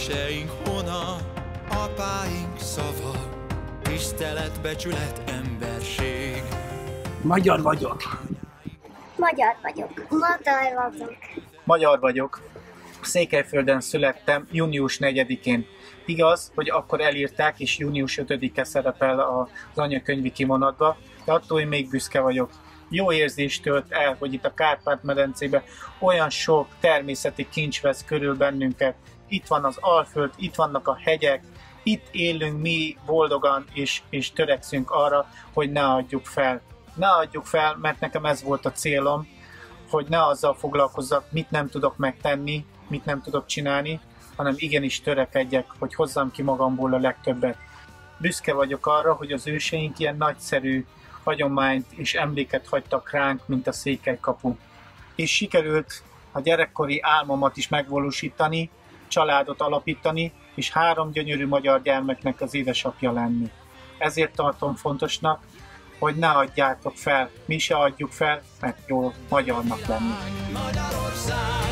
őseink hona, apáink szava, tisztelet, becsület, emberség. Magyar vagyok. Magyar vagyok. Magyar vagyok. Magyar vagyok. Székelyföldön születtem június 4-én. Igaz, hogy akkor elírták, és június 5-e szerepel az anyakönyvi kimondatba, de attól én még büszke vagyok. Jó érzést tölt el, hogy itt a Kárpát-medencében olyan sok természeti kincs vesz körül bennünket. Itt van az Alföld, itt vannak a hegyek, itt élünk mi boldogan, és törekszünk arra, hogy ne adjuk fel. Ne adjuk fel, mert nekem ez volt a célom, hogy ne azzal foglalkozzak, mit nem tudok megtenni, mit nem tudok csinálni, hanem igenis törekedjek, hogy hozzam ki magamból a legtöbbet. Büszke vagyok arra, hogy az őseink ilyen nagyszerű hagyományt és emléket hagytak ránk, mint a Székelykapu. És sikerült a gyerekkori álmomat is megvalósítani, családot alapítani, és 3 gyönyörű magyar gyermeknek az édesapja lenni. Ezért tartom fontosnak, hogy ne adjátok fel, mi se adjuk fel, mert jó magyarnak lenni. Magyarország!